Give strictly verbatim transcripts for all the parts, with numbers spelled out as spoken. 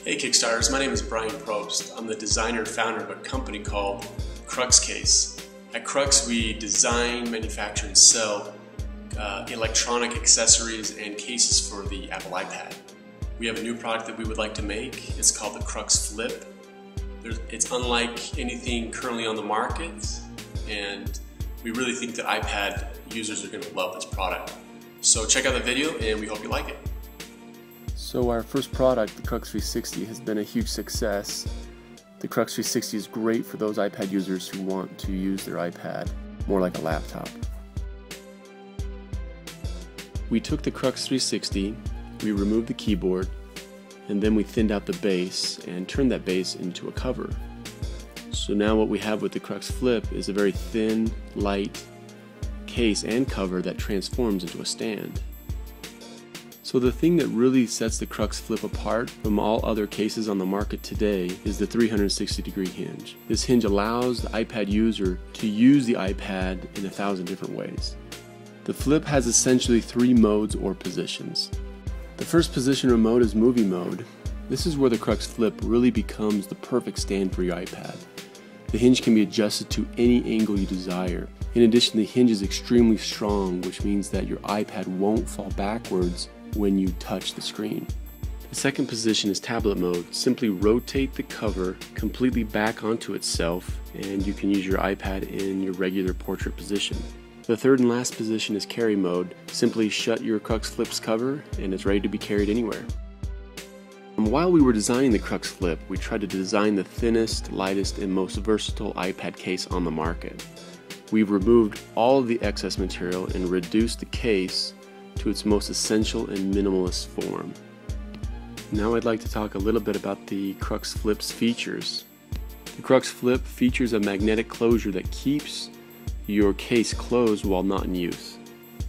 Hey Kickstarters, my name is Brian Probst. I'm the designer and founder of a company called CruxCase. At Crux, we design, manufacture, and sell uh, electronic accessories and cases for the Apple iPad. We have a new product that we would like to make. It's called the CruxFlip. There's, it's unlike anything currently on the market, and we really think that iPad users are going to love this product. So check out the video, and we hope you like it. So our first product, the Crux three sixty, has been a huge success. The Crux three sixty is great for those iPad users who want to use their iPad more like a laptop. We took the Crux three sixty, we removed the keyboard, and then we thinned out the base and turned that base into a cover. So now what we have with the CruxFlip is a very thin, light case and cover that transforms into a stand. So the thing that really sets the CruxFlip apart from all other cases on the market today is the three hundred sixty degree hinge. This hinge allows the iPad user to use the iPad in a thousand different ways. The Flip has essentially three modes or positions. The first position or mode is movie mode. This is where the CruxFlip really becomes the perfect stand for your iPad. The hinge can be adjusted to any angle you desire. In addition, the hinge is extremely strong, which means that your iPad won't fall backwards when you touch the screen. The second position is tablet mode. Simply rotate the cover completely back onto itself and you can use your iPad in your regular portrait position. The third and last position is carry mode. Simply shut your CruxFlip's cover and it's ready to be carried anywhere. And while we were designing the CruxFlip, we tried to design the thinnest, lightest, and most versatile iPad case on the market. We've removed all of the excess material and reduced the case to its most essential and minimalist form. Now I'd like to talk a little bit about the CruxFlip's features. The CruxFlip features a magnetic closure that keeps your case closed while not in use.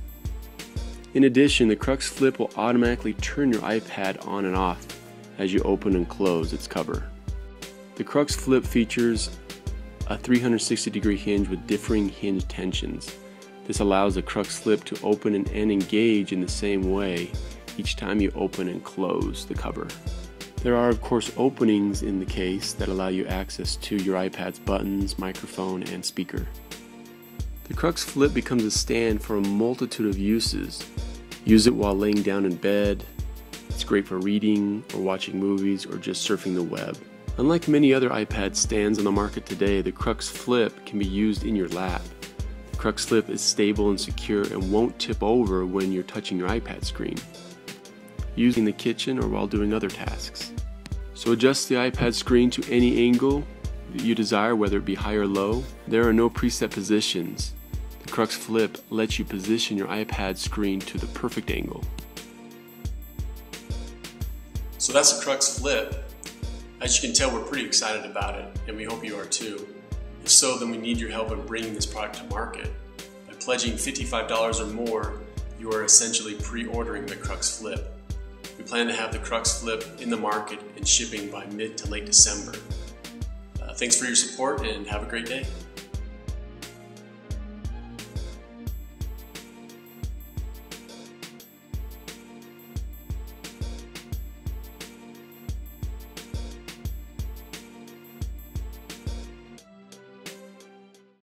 In addition, the CruxFlip will automatically turn your iPad on and off as you open and close its cover. The CruxFlip features a three hundred sixty degree hinge with differing hinge tensions. This allows the CruxFlip to open and engage in the same way each time you open and close the cover. There are of course openings in the case that allow you access to your iPad's buttons, microphone, and speaker. The CruxFlip becomes a stand for a multitude of uses. Use it while laying down in bed. It's great for reading or watching movies or just surfing the web. Unlike many other iPad stands on the market today, the CruxFlip can be used in your lap. CruxFlip is stable and secure and won't tip over when you're touching your iPad screen, using the kitchen or while doing other tasks. So adjust the iPad screen to any angle that you desire, whether it be high or low. There are no preset positions. The CruxFlip lets you position your iPad screen to the perfect angle. So that's the CruxFlip. As you can tell, we're pretty excited about it, and we hope you are too. If so, then we need your help in bringing this product to market. By pledging fifty-five dollars or more, you are essentially pre-ordering the CruxFlip. We plan to have the CruxFlip in the market and shipping by mid to late December. Uh, thanks for your support and have a great day.